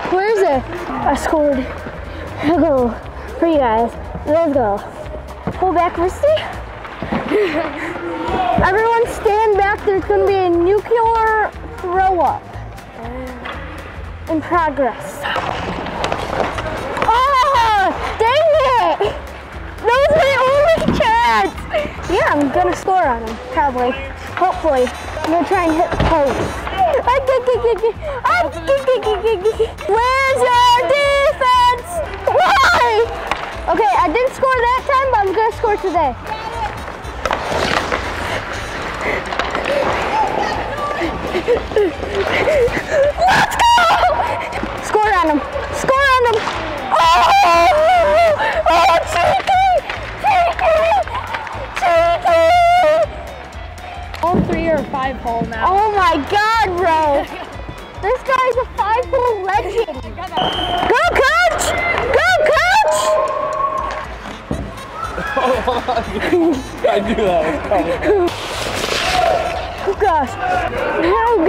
Where is it? I scored a goal for you guys. Let's go. Pull back, Misty. Everyone stand back. There's going to be a nuclear throw up in progress. Oh, dang it! That was my only chance. Yeah, I'm going to score on him, probably. Hopefully. I'm going to try and hit the post. Where's your defense? Why? Okay, I didn't score that time, but I'm gonna score today. Let's go! Score on him. Score on him. Oh! Oh, cheeky! Cheeky! All 3 are 5-hole now. Oh my God, bro! This guy's a 5-hole legend. Go, coach! Go, coach! I knew that was coming. Oh gosh! Oh